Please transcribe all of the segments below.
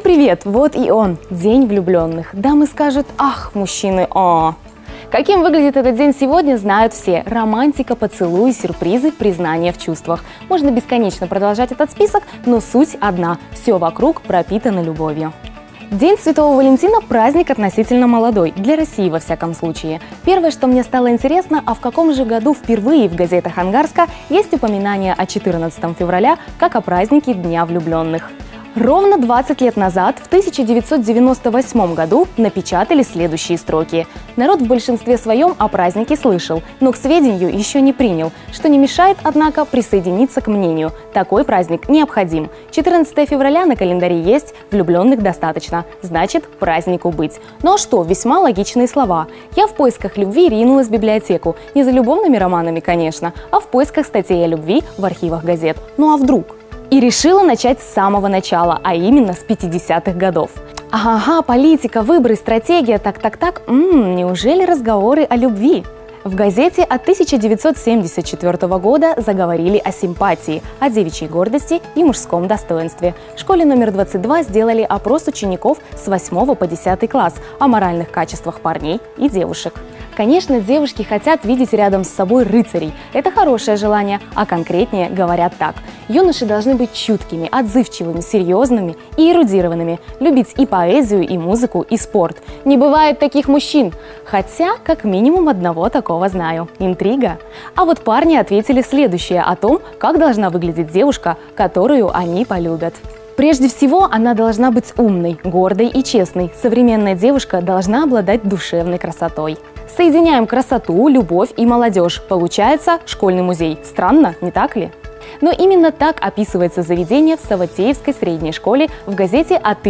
привет! Вот и он, День влюбленных. Дамы скажут: ах, мужчины, о. Каким выглядит этот день сегодня, знают все. Романтика, поцелуи, сюрпризы, признания в чувствах. Можно бесконечно продолжать этот список, но суть одна – все вокруг пропитано любовью. День Святого Валентина – праздник относительно молодой, для России во всяком случае. Первое, что мне стало интересно, а в каком же году впервые в газетах Ангарска есть упоминание о 14 февраля как о празднике Дня влюбленных. Ровно 20 лет назад, в 1998 году, напечатали следующие строки. Народ в большинстве своем о празднике слышал, но к сведению еще не принял, что не мешает, однако, присоединиться к мнению. Такой праздник необходим. 14 февраля на календаре есть, влюбленных достаточно, значит, празднику быть. Ну а что, весьма логичные слова. Я в поисках любви ринулась в библиотеку. Не за любовными романами, конечно, а в поисках статей о любви в архивах газет. Ну а вдруг? И решила начать с самого начала, а именно с 50-х годов. Ага, политика, выборы, стратегия, так. Неужели разговоры о любви? В газете от 1974 года заговорили о симпатии, о девичьей гордости и мужском достоинстве. В школе номер 22 сделали опрос учеников с 8 по 10 класс о моральных качествах парней и девушек. Конечно, девушки хотят видеть рядом с собой рыцарей. Это хорошее желание, а конкретнее говорят так. Юноши должны быть чуткими, отзывчивыми, серьезными и эрудированными, любить и поэзию, и музыку, и спорт. Не бывает таких мужчин. Хотя, как минимум одного такого знаю. Интрига. А вот парни ответили следующее о том, как должна выглядеть девушка, которую они полюбят. Прежде всего, она должна быть умной, гордой и честной. Современная девушка должна обладать душевной красотой. Соединяем красоту, любовь и молодежь. Получается школьный музей. Странно, не так ли? Но именно так описывается заведение в Саватеевской средней школе в газете от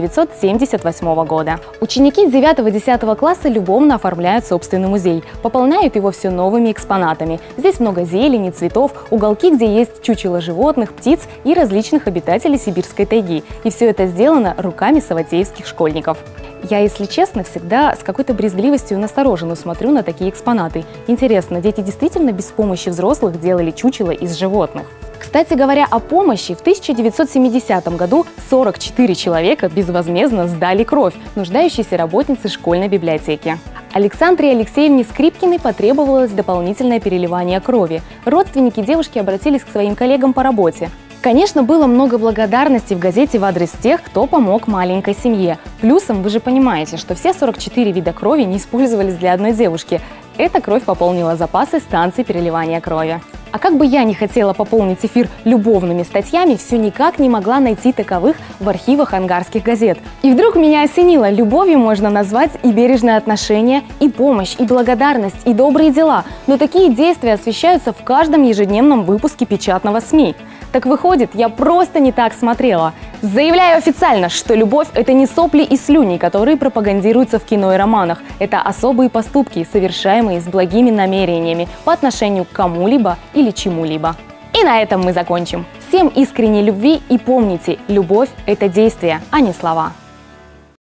1978 года. Ученики 9-10 класса любовно оформляют собственный музей, пополняют его все новыми экспонатами. Здесь много зелени, цветов, уголки, где есть чучело животных, птиц и различных обитателей сибирской тайги. И все это сделано руками саватеевских школьников. Я, если честно, всегда с какой-то брезгливостью настороженно смотрю на такие экспонаты. Интересно, дети действительно без помощи взрослых делали чучело из животных? Кстати говоря о помощи, в 1970 году 44 человека безвозмездно сдали кровь нуждающейся работнице школьной библиотеки. Александре Алексеевне Скрипкиной потребовалось дополнительное переливание крови. Родственники девушки обратились к своим коллегам по работе. Конечно, было много благодарности в газете в адрес тех, кто помог маленькой семье. Плюсом вы же понимаете, что все 44 вида крови не использовались для одной девушки. Эта кровь пополнила запасы станций переливания крови. А как бы я ни хотела пополнить эфир любовными статьями, все никак не могла найти таковых в архивах ангарских газет. И вдруг меня осенило: любовью можно назвать и бережное отношение, и помощь, и благодарность, и добрые дела. Но такие действия освещаются в каждом ежедневном выпуске печатного СМИ. Так выходит, я просто не так смотрела. Заявляю официально, что любовь – это не сопли и слюни, которые пропагандируются в кино и романах. Это особые поступки, совершаемые с благими намерениями по отношению к кому-либо или чему-либо. И на этом мы закончим. Всем искренней любви и помните, любовь – это действие, а не слова.